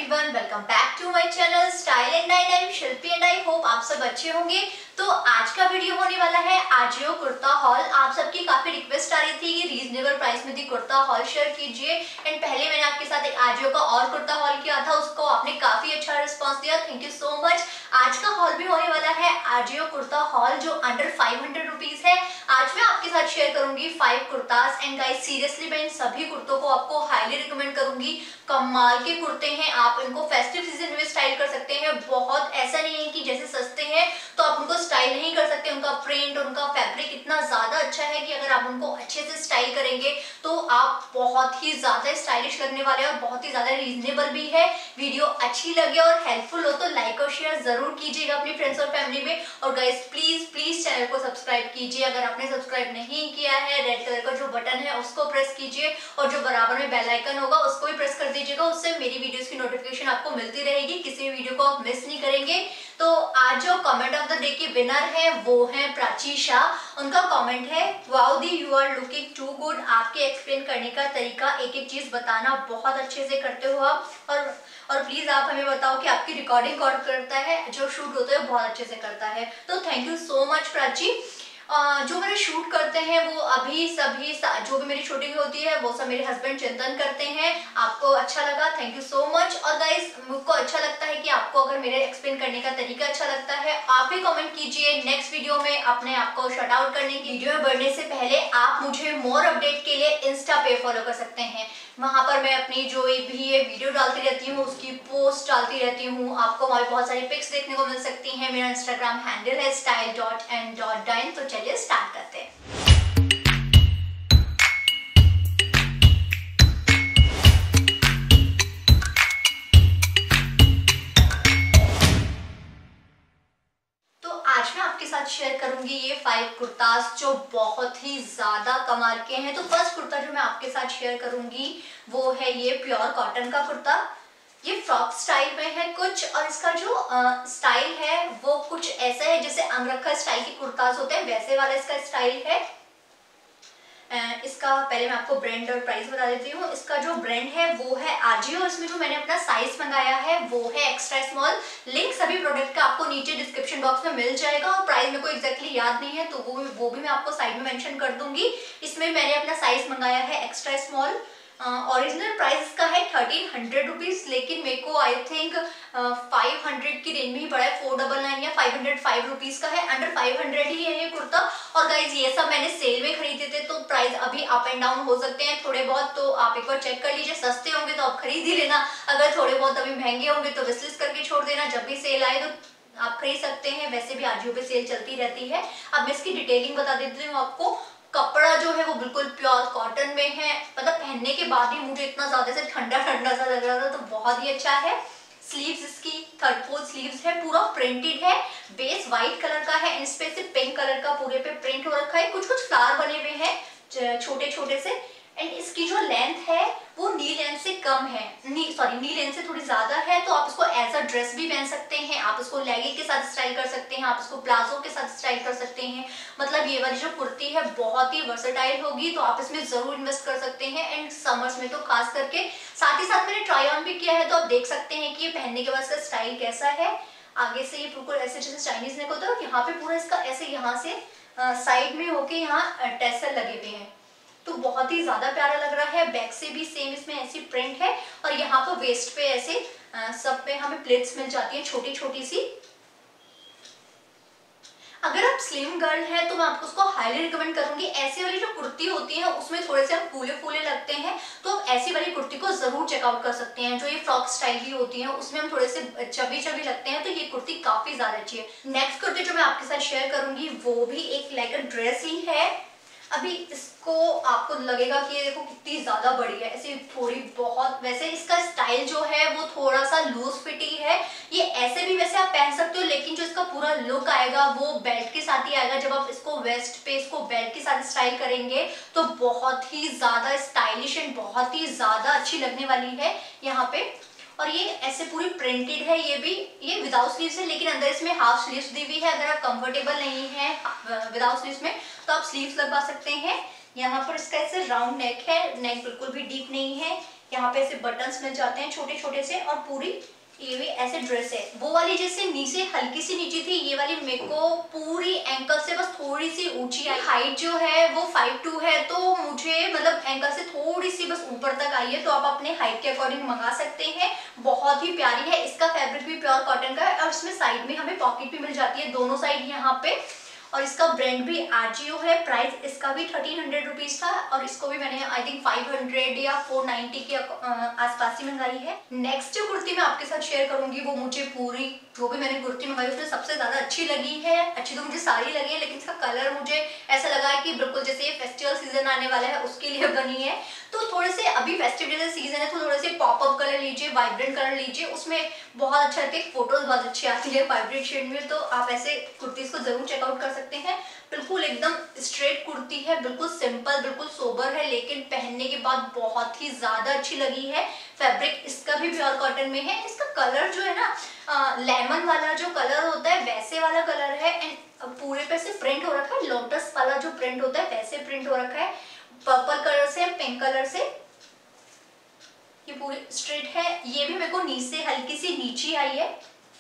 Everyone, welcome back to my channel style and dine. I am Shilpi and I hope आप सब अच्छे होंगे। तो आज का वीडियो होने वाला है आजियो कुर्ता हॉल। आप सबकी काफी रिक्वेस्ट आ रही थी कि रीजनेबल प्राइस में दी कुर्ता हॉल शेयर कीजिए। एंड पहले मैंने आपके साथ एक आजियो का और कुर्ता हॉल किया था, उसको आपने काफी अच्छा रिस्पॉन्स दिया, थैंक यू सो मच। आज का हॉल भी होने वाला है आजियो कुर्ता हॉल जो अंडर 500 रुपीज है। आज मैं आपके साथ शेयर करूंगी 5 कुर्तास एंड गाइस सीरियसली मैं इन सभी कुर्तों को आपको हाईली रिकमेंड करूंगी। कमाल के कुर्ते हैं, आप इनको फेस्टिव सीजन में स्टाइल कर सकते हैं। बहुत ऐसा नहीं है कि जैसे सस्ते हैं तो आप उनको स्टाइल नहीं कर सकते। उनका प्रिंट, उनका फैब्रिक इतना ज्यादा अच्छा है कि अगर आप उनको अच्छे से स्टाइल करेंगे तो आप बहुत ही ज्यादा स्टाइलिश लगने वाले हैं और बहुत ही ज्यादा रीजनेबल भी है। वीडियो अच्छी लगे और हेल्पफुल हो तो लाइक और शेयर जरूर कीजिएगा अपनी फ्रेंड्स और फैमिली में। और गाइस प्लीज प्लीज चैनल को सब्सक्राइब कीजिए। अगर आपने सब्सक्राइब नहीं किया है, रेड कलर का जो बटन है उसको प्रेस कीजिए और जो बराबर में बेल आइकन होगा उसको भी प्रेस कर दीजिएगा। उससे मेरी वीडियोस की नोटिफिकेशन आपको मिलती रहेगी, किसी भी वीडियो को आप मिस नहीं करेंगे। तो आज जो कमेंट ऑफ द डे की विनर है वो है प्राची शाह। उनका कमेंट है, वाओ दी you are looking too good. आपके एक्सप्लेन करने का तरीका, एक एक चीज बताना बहुत अच्छे से करते हो आप। और प्लीज आप हमें बताओ कि आपकी रिकॉर्डिंग कौन करता है, जो शूट होता है बहुत अच्छे से करता है। तो thank you so much Prachi. जो मेरे शूट करते हैं वो अभी सभी जो भी मेरी शूटिंग होती है वो सब मेरे हस्बैंड चिंतन करते हैं। आपको अच्छा लगा, थैंक यू सो मच। और गाइस मुझको अच्छा लगता है कि आपको अगर मेरे एक्सप्लेन करने का तरीका अच्छा लगता है, आप भी कमेंट कीजिए। नेक्स्ट वीडियो में अपने आप को शट आउट करने की वीडियो में बढ़ने से पहले आप मुझे मोर अपडेट के लिए इंस्टा पे फॉलो कर सकते हैं। वहां पर मैं अपनी जो भी ये वीडियो डालती रहती हूँ उसकी पोस्ट डालती रहती हूँ। आपको हमारी बहुत सारी पिक्स देखने को मिल सकती हैं। मेरा इंस्टाग्राम हैंडल है style.and.dine। तो चलिए स्टार्ट करते हैं। तो आज मैं आपके साथ शेयर करूंगी ये 5 कुर्तास जो बहुत ही ज्यादा कमाल के हैं। तो फर्स्ट कुर्ता जो मैं आपके साथ शेयर करूंगी वो है ये प्योर कॉटन का कुर्ता। ये फ्रॉक स्टाइल में है कुछ, और इसका जो स्टाइल है वो कुछ ऐसा है जैसे अंगरखा स्टाइल के कुर्तास होते हैं वैसे वाला इसका स्टाइल है। इसका पहले मैं आपको ब्रांड और प्राइस बता देती हूँ। इसका जो ब्रांड है वो है आजियो। इसमें जो मैंने अपना साइज मंगाया है वो है एक्स्ट्रा स्मॉल। लिंक सभी प्रोडक्ट का आपको नीचे डिस्क्रिप्शन बॉक्स में मिल जाएगा और प्राइस मेरे को एग्जैक्टली याद नहीं है तो वो भी मैं आपको साइड में मेंशन कर दूंगी। इसमें मैंने अपना साइज मंगाया है एक्स्ट्रा स्मॉल। ओरिजिनल प्राइस का है 1300 रुपीज, लेकिन मेरे को आई थिंक 500 की रेंज में ही पड़ा है। 499 या 505 रुपीज का है, अंडर 500 ही है ये कुर्ता। और गाइज ये सब मैंने सेल में खरीदे थे तो प्राइस अभी अप एंड डाउन हो सकते हैं थोड़े बहुत, तो आप एक बार चेक कर लीजिए। सस्ते होंगे तो आप खरीद ही लेना, अगर थोड़े बहुत अभी महंगे होंगे तो विश लिस्ट करके छोड़ देना। जब भी सेल आए तो आप खरीद सकते हैं। वैसे भी आजियो पे सेल चलती रहती है। अब मैं इसकी डिटेलिंग बता देती हूँ आपको। कपड़ा जो है वो बिल्कुल प्योर कॉटन में है, मतलब पहनने के बाद ही मुझे इतना ज्यादा से ठंडा ठंडा सा लग रहा था, तो बहुत ही अच्छा है। स्लीव्स इसकी 3/4 स्लीव्स है, पूरा प्रिंटेड है। बेस व्हाइट कलर का है, इस पे से पिंक कलर का पूरे पे प्रिंट हो रखा है। कुछ कुछ फ्लावर बने हुए हैं छोटे छोटे से। एंड इसकी जो लेंथ है वो नी लेंथ से कम है, नी लेंथ से थोड़ी ज्यादा है। तो आप इसको एज अ ड्रेस भी पहन सकते हैं, आप इसको लेगिंग के साथ स्टाइल कर सकते हैं, आप इसको प्लाजो के साथ स्टाइल कर सकते हैं। मतलब ये वाली जो कुर्ती है बहुत ही वर्सेटाइल होगी, तो आप इसमें जरूर इन्वेस्ट कर सकते हैं। एंड समर्स में तो खास करके। साथ ही साथ मैंने ट्राई ऑन भी किया है तो आप देख सकते हैं कि ये पहनने के बाद इसका स्टाइल कैसा है। आगे से ये बिल्कुल ऐसे जैसे चाइनीज नेक होता है, यहाँ पे पूरा इसका ऐसे यहाँ से साइड में होके यहाँ टैसल लगे हुए हैं, तो बहुत ही ज्यादा प्यारा लग रहा है। बैक से भी सेम इसमें ऐसी प्रिंट है और यहाँ पर वेस्ट पे ऐसे सब पे हमें प्लेट्स मिल जाती है छोटी छोटी सी। अगर आप स्लिम गर्ल है तो मैं आपको उसको हाईली रिकमेंड करूंगी। ऐसी वाली जो कुर्ती होती है उसमें थोड़े से हम फूले फूले लगते हैं, तो आप ऐसी वाली कुर्ती को जरूर चेकआउट कर सकते हैं। जो ये फ्रॉक स्टाइल की होती है उसमें हम थोड़े से चबी चबी लगते हैं, तो ये कुर्ती काफी ज्यादा अच्छी है। नेक्स्ट कुर्ती जो मैं आपके साथ शेयर करूंगी वो भी एक लाइक अ ड्रेस ही है। अभी इसको आपको लगेगा कि ये देखो कितनी ज्यादा बड़ी है, ऐसी थोड़ी बहुत। वैसे इसका स्टाइल जो है वो थोड़ा सा लूज फिटिंग है। ये ऐसे भी वैसे आप पहन सकते हो, लेकिन जो इसका पूरा लुक आएगा वो बेल्ट के साथ ही आएगा। जब आप इसको वेस्ट पे इसको बेल्ट के साथ स्टाइल करेंगे तो बहुत ही ज्यादा स्टाइलिश एंड बहुत ही ज्यादा अच्छी लगने वाली है यहाँ पे। और ये ऐसे पूरी प्रिंटेड है। ये विदाउट स्लीव्स है, लेकिन अंदर इसमें हाफ स्लीव्स दी हुई है। अगर आप कंफर्टेबल नहीं है विदाउट स्लीव्स में तो आप स्लीव्स लगवा सकते हैं। यहाँ पर इसका ऐसे राउंड नेक है, नेक बिल्कुल भी डीप नहीं है। यहाँ पे ऐसे बटन्स मिल जाते हैं छोटे छोटे से, और पूरी ये भी ऐसे ड्रेस है। वो वाली जैसे नीचे हल्की सी नीचे थी, ये वाली मेरे को पूरी एंकल से बस थोड़ी सी ऊंची आई। हाइट जो है वो 5'2" है, तो मुझे मतलब एंकल से थोड़ी सी बस ऊपर तक आई है, तो आप अपने हाइट के अकॉर्डिंग मंगा सकते हैं। बहुत ही प्यारी है, इसका फैब्रिक भी प्योर कॉटन का है, और इसमें साइड में हमें पॉकेट भी मिल जाती है दोनों साइड यहाँ पे। और इसका ब्रांड भी आजियो है। प्राइस इसका भी 1300 रुपीज था, और इसको भी मैंने आई थिंक 500 या 490 के आसपास ही मंगाई है। नेक्स्ट जो कुर्ती मैं आपके साथ शेयर करूंगी वो मुझे पूरी जो भी मैंने कुर्ती मंगाई उसमें सबसे ज्यादा अच्छी लगी है। अच्छी तो मुझे सारी लगी है, लेकिन इसका कलर मुझे ऐसा लगा है कि बिल्कुल जैसे ये फेस्टिवल सीजन आने वाला है उसके लिए बनी है। तो थोड़े से अभी फेस्टिव जैसे सीजन है, तो थोड़े से पॉपअप कलर लीजिए, वाइब्रेंट कलर लीजिए, उसमें बहुत अच्छा लगता है, फोटोज बहुत अच्छी आती है वाइब्रेंट शेड में। तो आप ऐसे कुर्तीज को जरूर चेकआउट कर सकते हैं। बिल्कुल एकदम स्ट्रेट कुर्ती है, बिल्कुल सिंपल, बिल्कुल सोबर है, लेकिन पहनने के बाद बहुत ही ज्यादा अच्छी लगी है। फैब्रिक इसका भी प्योर कॉटन में है। इसका कलर जो है ना लेमन वाला जो कलर होता है वैसे वाला कलर है, एंड पूरे पे से प्रिंट हो रखा है, लोटस वाला जो प्रिंट होता है वैसे प्रिंट हो रखा है, पर्पल कलर से, पिंक कलर से। ये पूरी स्ट्रेट है। ये भी मेरे को नीचे हल्की सी नीचे आई है,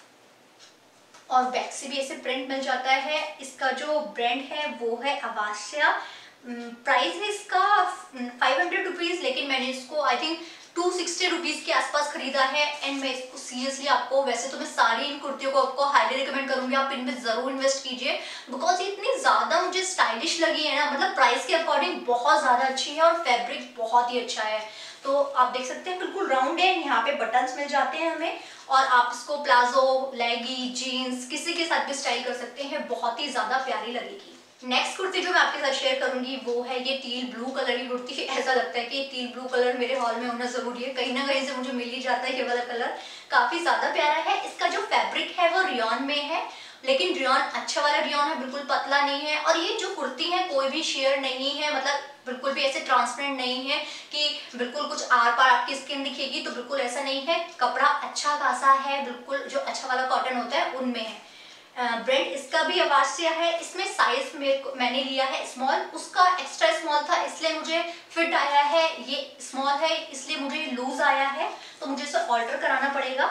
और बैक से भी ऐसे प्रिंट मिल जाता है। इसका जो ब्रांड है वो है अवासिया। प्राइस है इसका 500 रुपीज, लेकिन मैंने इसको आई थिंक 260 रुपीज के आसपास खरीदा है। एंड मैं इसको सीरियसली आपको, वैसे तो मैं सारी इन कुर्तियों को आपको हाईली रिकमेंड करूंगी, आप इनमें जरूर इन्वेस्ट कीजिए, बिकॉज ये इतनी ज्यादा मुझे स्टाइलिश लगी है ना, मतलब प्राइस के अकॉर्डिंग बहुत ज्यादा अच्छी है, और फैब्रिक बहुत ही अच्छा है। तो आप देख सकते हैं बिल्कुल राउंड है, यहाँ पे बटन्स मिल जाते हैं हमें, और आप इसको प्लाजो, लेगी, जीन्स किसी के साथ भी स्टाइल कर सकते हैं, बहुत ही ज्यादा प्यारी लगेगी। नेक्स्ट कुर्ती जो मैं आपके साथ शेयर करूंगी वो है ये टील ब्लू कलर की कुर्ती। ऐसा लगता है कि टील ब्लू कलर मेरे हॉल में होना जरूरी है, कहीं ना कहीं से मुझे मिल ही जाता है ये वाला कलर। काफी ज्यादा प्यारा है। इसका जो फैब्रिक है वो रियॉन में है, लेकिन रियॉन अच्छा वाला रियॉन है, बिल्कुल पतला नहीं है। और ये जो कुर्ती है कोई भी शेयर नहीं है, मतलब बिल्कुल भी ऐसे ट्रांसपेरेंट नहीं है कि बिल्कुल कुछ आर पार आपकी स्किन दिखेगी, तो बिल्कुल ऐसा नहीं है। कपड़ा अच्छा खासा है, बिल्कुल जो अच्छा वाला कॉटन होता है उनमें है। ब्रांड इसका भी अवासिया है। इसमें साइज मैंने लिया है स्मॉल, उसका एक्स्ट्रा स्मॉल था इसलिए मुझे फिट आया है। ये स्मॉल है इसलिए मुझे लूज आया है, तो मुझे इसे ऑल्टर कराना पड़ेगा।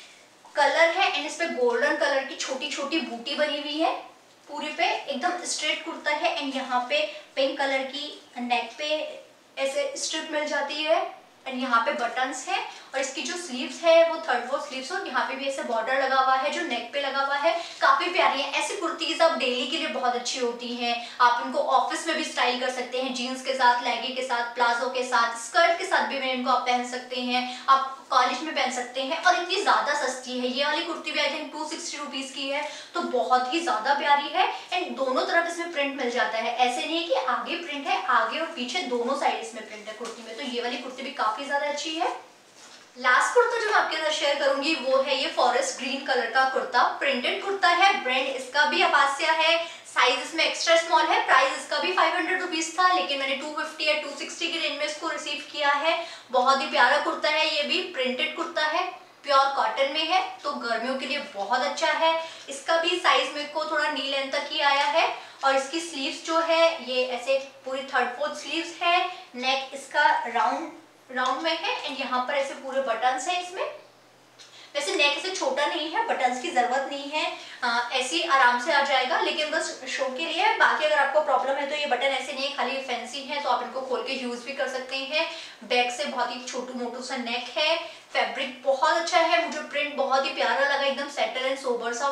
कलर है, एंड इस पे गोल्डन कलर की छोटी छोटी बूटी बनी हुई है पूरे पे, एकदम स्ट्रेट कुर्ता है। एंड यहाँ पे पिंक कलर की नेक पे ऐसे स्ट्रिप मिल जाती है, एंड यहाँ पे बटन्स है, और इसकी जो स्लीव्स है वो 3/4 स्लीव्स, और यहाँ पे भी ऐसे बॉर्डर लगा हुआ है जो नेक पे लगा हुआ है। काफी प्यारी है। ऐसी कुर्तीज आप डेली के लिए बहुत अच्छी होती हैं, आप इनको ऑफिस में भी स्टाइल कर सकते हैं, जीन्स के साथ, लेगी के साथ, प्लाजो के साथ, स्कर्ट के साथ भी इनको आप पहन सकते हैं, आप कॉलेज में पहन सकते हैं। और इतनी ज्यादा सस्ती है। ये वाली कुर्ती भी आई थिंक 260 रुपीज की है, तो बहुत ही ज्यादा प्यारी है। एंड दोनों तरफ इसमें प्रिंट मिल जाता है, ऐसे नहीं है कि आगे प्रिंट है, आगे और पीछे दोनों साइड इसमें प्रिंट है कुर्ती में। तो ये वाली कुर्ती भी काफी ज्यादा अच्छी है। लास्ट कुर्ता जो मैं आपके साथ शेयर करूंगी वो है ये फॉरेस्ट ग्रीन कलर का कुर्ता। प्रिंटेड कुर्ता है, ब्रांड इसका भी अवासिया है, साइज इसमें एक्स्ट्रा स्मॉल है। प्राइस इसका भी 500 रुपीज था, लेकिन मैंने 250 या 260 की रेंज में इसको रिसीव किया है। बहुत ही प्यारा कुर्ता है, ये भी प्रिंटेड कुर्ता है, प्योर कॉटन में है, तो गर्मियों के लिए बहुत अच्छा है। इसका भी साइज मेरे को थोड़ा नी लेंथ तक ही आया है, और इसकी स्लीव्स जो है ये ऐसे पूरी 3/4 स्लीव्स है। नेक इसका राउंड में है, एंड यहाँ पर ऐसे पूरे बटन्स हैं इसमें। वैसे नेक से छोटा नहीं है, बटन्स की जरूरत नहीं है, ऐसे आराम से आ जाएगा, लेकिन बस शो के लिए है। बाकी अगर आपको प्रॉब्लम है तो ये बटन ऐसे नहीं है, खाली फैंसी है, तो आप इनको खोल के यूज भी कर सकते हैं। बैक से बहुत ही छोटू मोटू सा नेक है। फैब्रिक बहुत अच्छा है, मुझे प्रिंट बहुत ही प्यारा लगा, एकदम सेटल एंड सोबर सा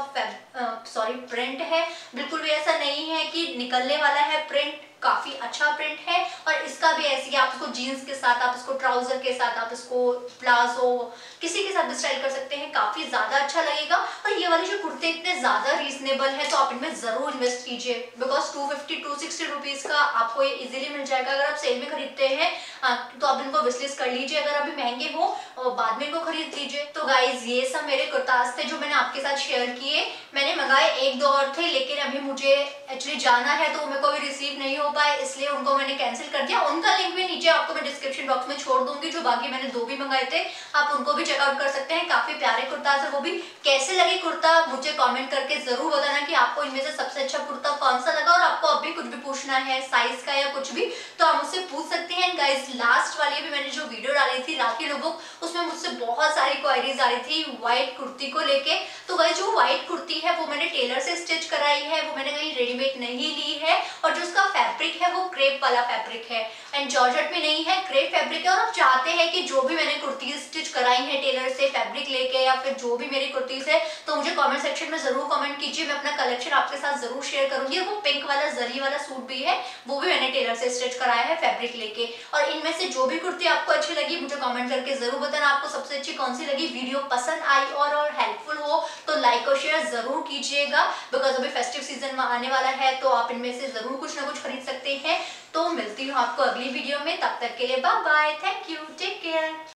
प्रिंट है। बिल्कुल भी ऐसा नहीं है कि निकलने वाला है प्रिंट, काफी अच्छा प्रिंट है। और इसका भी ऐसे आप इसको जीन्स के साथ, आप इसको ट्राउजर के साथ, आप इसको प्लाजो किसी के साथ भी स्टाइल कर सकते हैं, काफी ज्यादा अच्छा लगेगा। और ये वाले जो कुर्ते इतने ज्यादा रीजनेबल है, तो आप इनमें जरूर इन्वेस्ट कीजिए, बिकॉज 250-260 रुपीज का आपको ये इजीली मिल जाएगा। अगर आप सेल में खरीदते हैं तो आप इनको विशलिस्ट कर लीजिए, अगर अभी महंगे हो और बाद में इनको खरीद लीजिए। तो गाइज ये सब मेरे कुर्ताज थे जो मैंने आपके साथ शेयर किए। मैंने मंगाए 1-2 और थे, लेकिन अभी मुझे एक्चुअली जाना है तो मेरे को भी रिसीव नहीं हो पाए, इसलिए उनको मैंने कैंसिल कर दिया। उनका लिंक भी नीचे आपको मैं डिस्क्रिप्शन बॉक्स में छोड़ दूंगी, जो बाकी मैंने 2 भी मंगाए थे, आप उनको भी चेकआउट कर सकते हैं। काफी प्यारे कुर्ताज है, वो भी कैसे लगे कुर्ता मुझे कमेंट करके जरूर बताना कि आपको इनमें से सबसे अच्छा कुर्ता कौन सा लगा। और आपको अभी कुछ भी पूछना है साइज का या कुछ भी तो आप मुझसे पूछ सकते हैं। गाइस लास्ट वाली भी मैंने जो वीडियो डाली थी राखी लुक, उसमें मुझसे बहुत सारी क्वेरीज आ रही थी व्हाइट कुर्ती को लेके। तो गाइस जो व्हाइट कुर्ती है वो मैंने टेलर से स्टिच कराई है, वो मैंने कहीं रेडीमेड नहीं ली है। और जो उसका फैब्रिक है वो क्रेप वाला फैब्रिक है एंड जॉर्जेट भी नहीं है, क्रेप फैब्रिक है। और आप चाहते हैं कि जो भी मैंने कुर्ती स्टिच कराई है टेलर से फैब्रिक लेके या फिर जो भी मेरी कुर्तीज है तो मुझे कमेंट सेक्शन में जरूर कमेंट कीजिए, मैं अपना कलेक्शन आपके साथ जरूर शेयर करूंगी। और वो पिंक वाला जरी वाला सूट भी है, वो भी मैंने टेलर से स्टिच कराया है फैब्रिक लेके। और इनमें से जो भी कुर्ती आपको अच्छी लगी मुझे कमेंट करके जरूर बताना आपको सबसे अच्छी कौन सी लगी। वीडियो पसंद आई और हेल्पफुल हो तो लाइक और शेयर जरूर कीजिएगा, बिकॉज अभी फेस्टिव सीजन में आने वाला है तो आप इनमें से जरूर कुछ ना कुछ खरीद सकते हैं। तो मिलती हूँ आपको अगली वीडियो में, तब तक के लिए bye bye, thank you, take care.